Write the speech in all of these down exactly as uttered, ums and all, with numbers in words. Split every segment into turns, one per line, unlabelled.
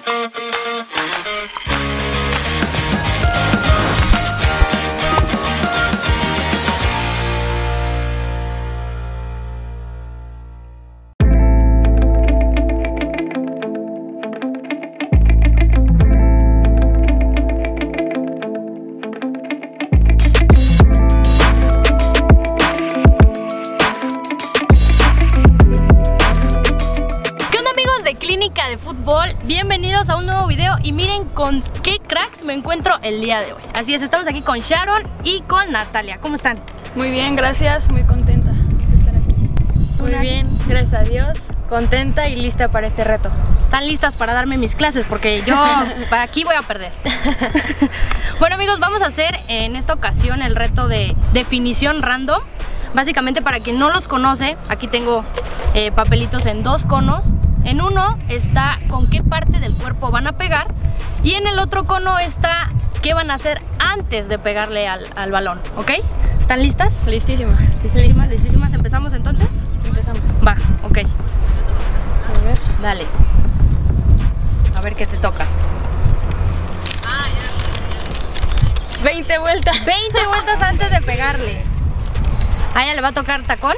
De fútbol, bienvenidos a un nuevo video y miren con qué cracks me encuentro el día de hoy. Así es, estamos aquí con Sharon y con Natalia. ¿Cómo están?
Muy bien, gracias, muy contenta de estar aquí. Muy
Una...
bien, gracias a Dios, contenta y lista para este reto.
¿Están listas para darme mis clases? Porque yo para aquí voy a perder. Bueno amigos, vamos a hacer en esta ocasión el reto de definición random. Básicamente, para quien no los conoce, aquí tengo eh, papelitos en dos conos. En uno está con qué parte del cuerpo van a pegar y en el otro cono está qué van a hacer antes de pegarle al, al balón, ¿ok? ¿Están listas?
Listísima.
Listísimas, listísimas. ¿Empezamos entonces?
Empezamos.
Va, ok.
A ver.
Dale. A ver qué te toca.
Ah, ya. veinte vueltas.
veinte vueltas antes de pegarle. ¿A ella le va a tocar tacón?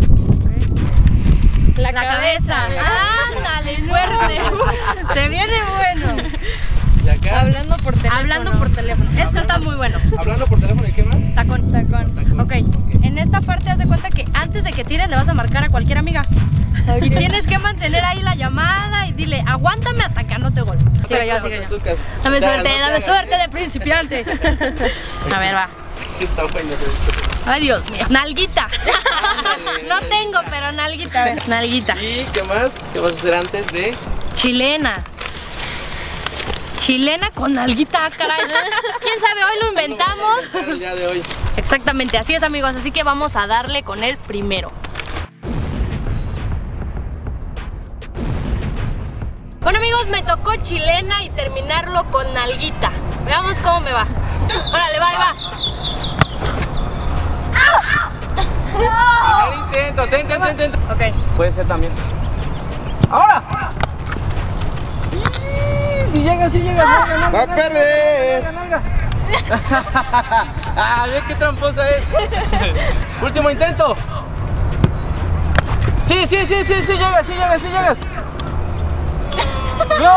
La,
La cabeza. Ándale, fuerte. Se viene bueno.
¿Y acá?
Hablando por teléfono.
Hablando por teléfono. Este
Hablando,
está muy bueno.
Hablando por teléfono, ¿y qué más?
Tacón.
Tacón.
Tacón.
Ok. En esta parte haz de cuenta que antes de que tires le vas a marcar a cualquier amiga.
Okay.
Y tienes que mantener ahí la llamada y dile, aguántame hasta que no te gol. Sigue ya, sigue ya. Dame suerte, dame suerte de principiante. A ver, va.
Sí, está bueno.
Ay, Dios mío. Nalguita. No tengo, pero nalguita. A ver, nalguita.
¿Y qué más? ¿Qué vas a hacer antes de...?
Chilena. Chilena con nalguita, caray. ¿Quién sabe? Hoy lo inventamos.
El día de hoy.
Exactamente, así es amigos. Así que vamos a darle con el primero. Bueno amigos, me tocó chilena y terminarlo con nalguita. Veamos cómo me va. Órale, va, va.
Primer intento, ten, ten, ten, ten.
Ok.
Puede ser también. ¡Ahora! Si llega, si llega, nalga, nalga, va a perder. Nalga, nalga. Ah, ve qué tramposa es. Último intento. Sí, sí, sí, sí, sí llegas, sí llegas, sí llegas. ¡No!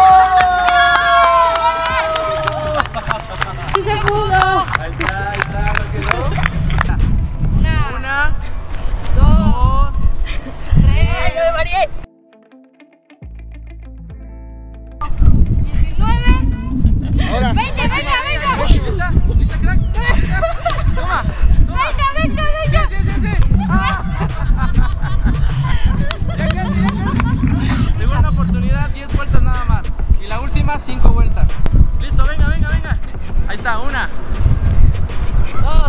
¡Sí se pudo!
Ahí está, ahí está, ¿no quedó?
Una,
Una,
dos,
dos,
tres. Ay, yo me mareé. diecinueve.
ahora.
veinte, venga, venga.
¿Lista? ¿Lista, crack? ¿Lista? Toma, toma.
Venga, venga, venga.
Sí, sí, sí, sí. Ah. Ya casi, ya casi. Segunda oportunidad, diez vueltas nada más. Y la última, cinco vueltas. Listo, venga, venga, venga. Ahí está, una.
Dos.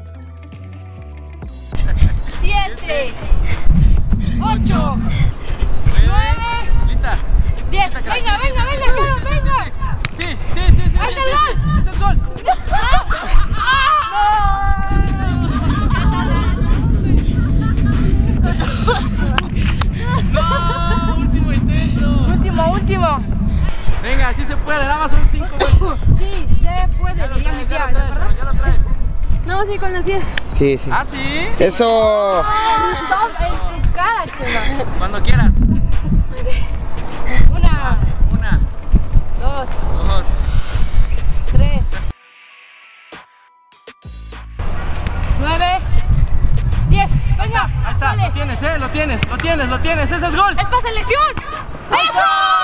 Siete. Ocho.
Nueve. Lista.
Diez.
Lista, crack.
Venga,
Sí, sí,
venga,
sí,
venga,
sí,
Sharon,
sí,
venga.
Sí, sí, sí, sí, sí.
¡Ahí está el
sí,
gol!
sí. ¡Ese es gol! ¡No! ¡Último intento!
Último, último.
Venga, sí se puede, nada más son cinco vueltas.
Sí, se puede,
Ya lo
diría mi
traes, ya
tía,
lo traes,
¿verdad?
ya lo traes.
No, sí, con las diez.
Sí, sí.
¿Ah, sí?
Eso.
Toma en tu cara, Chema.
Cuando quieras.
Una,
Una,
dos,
dos.
tres, nueve, diez. Venga,
Ahí está,
dale.
lo tienes, eh, lo tienes, lo tienes, lo tienes. ¡Ese es gol!
¡Es para selección! ¡Eso!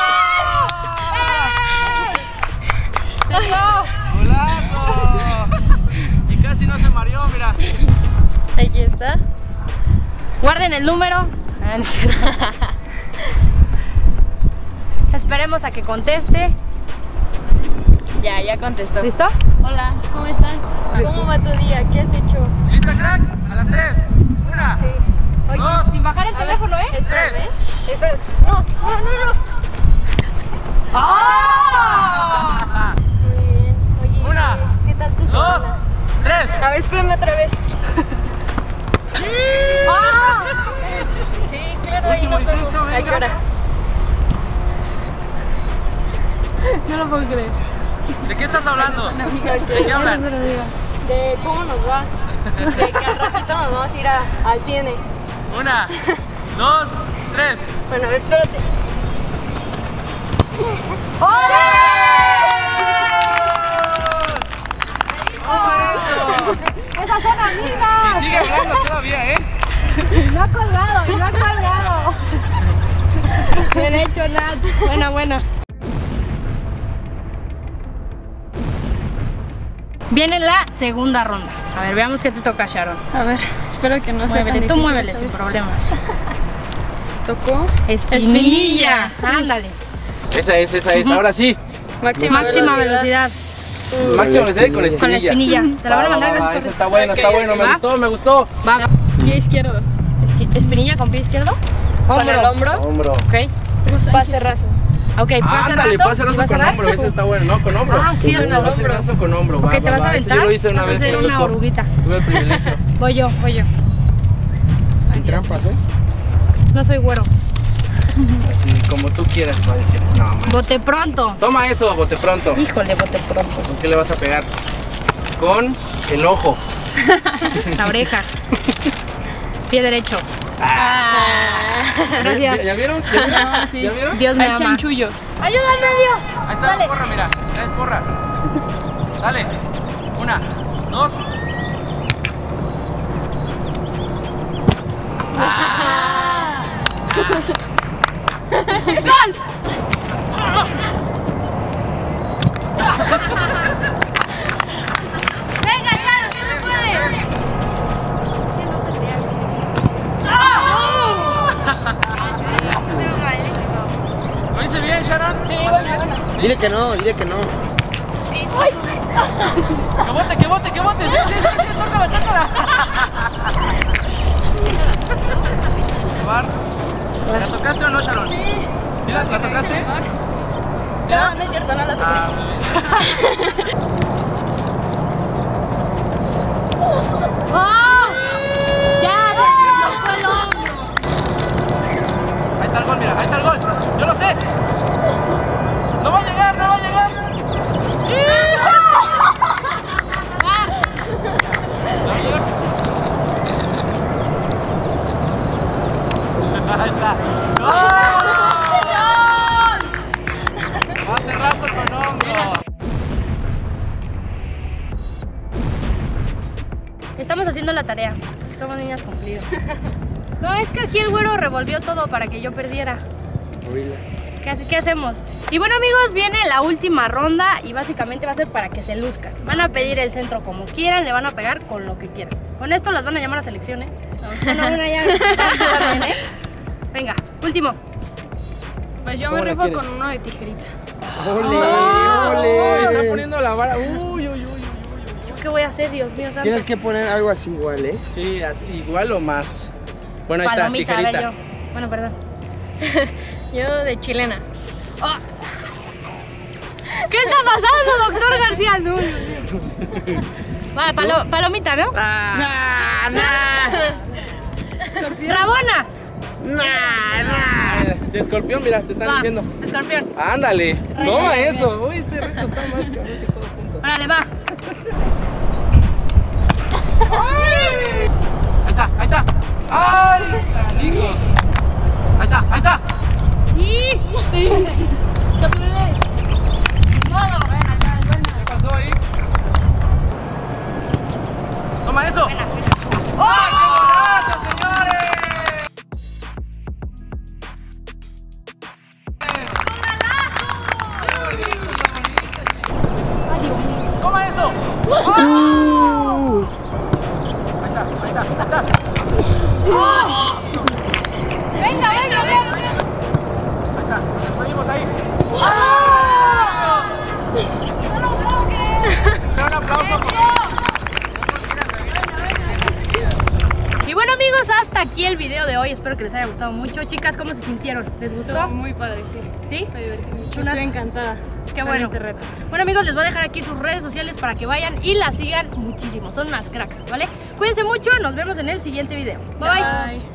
¡Eh! ¡Let's
¡Golazo! Y casi no se mareó, mira.
Aquí está.
Guarden el número. Ah, no es cierto. Esperemos a que conteste.
Ya, ya contestó.
¿Listo?
Hola, ¿cómo están? ¿Cómo va tu día? ¿Qué has hecho?
¿Lista, crack? A las tres. Una.
Oye,
Dos.
sin bajar el teléfono, ¿eh?
Tres.
Espera. No, no, no, no. ¡Ah!
Muy bien. Oye,
Una,
¿qué tal tu
Dos.
semana?
Tres.
A ver, espérame otra vez.
¡Ah!
Sí, claro, ahí nos vemos. ¿A qué hora? No lo puedo creer.
¿De qué estás hablando? ¿De qué hablan?
De cómo nos va. De que al ratito nos vamos a ir a, al cine.
Una, dos, tres.
Bueno, a ver, espérate. ¡Esas son amigas!
Y sigue hablando todavía, ¿eh?
Y no ha colgado, y no ha colgado. Bien hecho, Nat. Buena, buena. Viene la segunda ronda. A ver, veamos qué te toca, Sharon.
A ver, espero que no sea tan
Muévele, tú
difícil
muévele
esta
sin
vez.
problemas.
Tocó
Espinilla. Ándale.
Esa es, esa es. Ahora sí.
máxima,
Máxima velocidad.
Máximo velocidad con espinilla.
Con la espinilla. Te la van a
Va,
mandar.
va, va,
gracias
esa
por-
está buena, está bueno. Me
¿Va?
gustó, me gustó.
Va.
Pie izquierdo.
Esqui- Espinilla con pie izquierdo. Con el hombro.
Hombro.
Ok. Pase raso. Ok, pase
Ándale,
raso.
pase
¿Y
raso
vas a
con
dar?
hombro. Ese está bueno. No, con hombro.
Ah, sí,
Con
con
Pase
hombro.
raso con hombro. Va,
Ok, te
va,
vas a
va. Ese
aventar.
Yo lo hice una
Vas a
vez.
hacer
y me
una
tocó.
oruguita.
Tuve el privilegio.
Voy yo, voy yo.
Sin trampas, ¿eh?
No soy güero.
Así como tú quieras, va a decir. No, man.
Bote pronto.
Toma eso, bote pronto.
Híjole, bote pronto.
¿Con qué le vas a pegar? Con el ojo.
La oreja. Pie derecho. Gracias.
¿Ya, ya vieron? ¿Ya vieron?
Ah, sí.
¿Ya vieron?
Dios me
Al
ama.
chanchullo.
¡Ayúdame, Dios!
Ahí está
Dale.
la porra, mira. Ya es porra. Dale. Una, dos.
¡Gol! ¡Venga, Sharon, que se puede! Que no se te haga.
¿Lo hice bien, Sharon? Sí, bien.
Dile que no, dile que no.
Que bote, que bote, que bote. Sí, sí, sí, sí, tócala, tócala. Llevar. ¿La tocaste o no, Sharon? Sí. ¿Sí la, la tocaste? ¿Ya?
No, no es cierto, no la toqué.
Ah, muy bien.
¡Oh! ¡Ya se me tocó el hombro!
Ahí está el gol, mira, ahí está el gol. Yo lo sé. No va a llegar, no va a llegar. ¡Sí! No va a llegar. Ahí está. ¡Gol! Va a hacer raso con hombro.
Estamos haciendo la tarea, porque somos niñas cumplidas. No, es que aquí el güero revolvió todo para que yo perdiera. ¿Qué, hace- ¿Qué hacemos? Y bueno, amigos, viene la última ronda y básicamente va a ser para que se luzcan. Van a pedir el centro como quieran, le van a pegar con lo que quieran. Con esto las van a llamar a selección, ¿eh? Bueno, una ya. ya bien, ¿eh? Venga, último.
Pues yo me
¿Cómo la
rifo
quieres?
con uno de tijerita.
¡Ole!
Uy,
¡Ole!
está poniendo la vara. Uy, uy, uy, uy.
¿Yo qué voy a hacer, Dios mío santo?
Tienes que poner algo así igual, ¿eh?
Sí, así, igual o más. Bueno, ahí
Palomita,
está,
a ver
tijerita.
yo. Bueno, perdón.
Yo de chilena.
¿Qué está pasando, doctor García? No, no, no. Va, palo- palomita, ¿no?
Ah,
Rabona.
¡Nah, nah!
de escorpión, mira, te están
Va,
diciendo.
escorpión.
Ándale, toma eso. Uy, este reto está más cabrón que todos juntos.
Órale, va.
Ahí está, ahí está. ¡Ay, canijo! Ahí está, ahí está.
Y... Modo.
¿Qué pasó ahí? Toma eso.
Buena.
¡Ay, qué golazo, señores! ¡Toma eso!
Uh,
Ahí está, ahí está, ahí está.
Venga, venga, venga.
Ahí está, nos despedimos ahí.
No lo puedo creer.
Un aplauso.
Y bueno, amigos, hasta aquí el video de hoy. Espero que les haya gustado mucho. Chicas, ¿cómo se sintieron? ¿Les
Estuvo
gustó?
muy padre, sí.
¿Sí?
Me divertí mucho.
Una-
Estoy encantada.
Qué
con
bueno.
este reto.
Bueno, amigos, les voy a dejar aquí sus redes sociales para que vayan y las sigan muchísimo. Son unas cracks, ¿vale? Cuídense mucho. Nos vemos en el siguiente video. Bye, bye.
Bye.